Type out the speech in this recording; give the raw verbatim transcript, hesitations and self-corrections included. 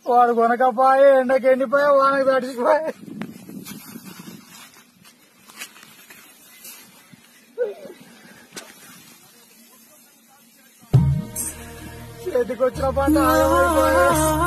వాడు కొనకపోయే ఎండకి ఎండిపోయా వానకు తడిచిపోయా చేతికి వచ్చిన పంట ఆగమైపోయా